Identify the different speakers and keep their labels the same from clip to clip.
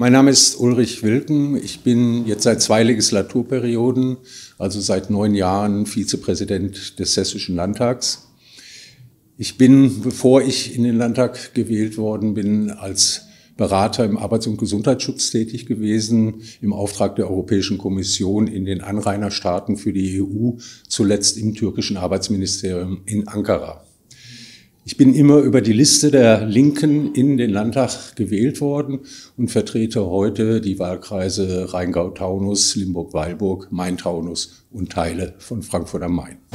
Speaker 1: Mein Name ist Ulrich Wilken. Ich bin jetzt seit 2 Legislaturperioden, also seit 9 Jahren, Vizepräsident des Hessischen Landtags. Ich bin, bevor ich in den Landtag gewählt worden bin, als Berater im Arbeits- und Gesundheitsschutz tätig gewesen, im Auftrag der Europäischen Kommission in den Anrainerstaaten für die EU, zuletzt im türkischen Arbeitsministerium in Ankara. Ich bin immer über die Liste der Linken in den Landtag gewählt worden und vertrete heute die Wahlkreise Rheingau-Taunus, Limburg-Weilburg, Main-Taunus und Teile von Frankfurt am Main.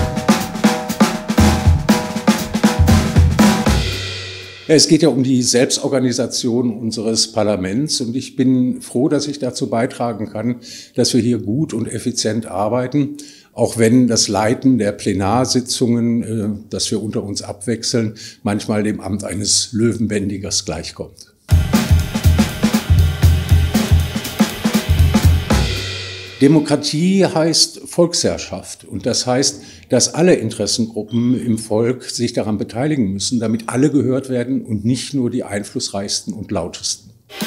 Speaker 1: Es geht ja um die Selbstorganisation unseres Parlaments und ich bin froh, dass ich dazu beitragen kann, dass wir hier gut und effizient arbeiten, auch wenn das Leiten der Plenarsitzungen, das wir unter uns abwechseln, manchmal dem Amt eines Löwenbändigers gleichkommt. Demokratie heißt Volksherrschaft und das heißt, dass alle Interessengruppen im Volk sich daran beteiligen müssen, damit alle gehört werden und nicht nur die einflussreichsten und lautesten.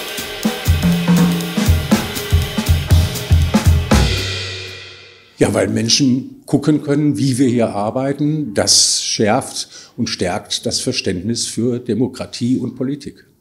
Speaker 1: Ja, weil Menschen gucken können, wie wir hier arbeiten, das schärft und stärkt das Verständnis für Demokratie und Politik.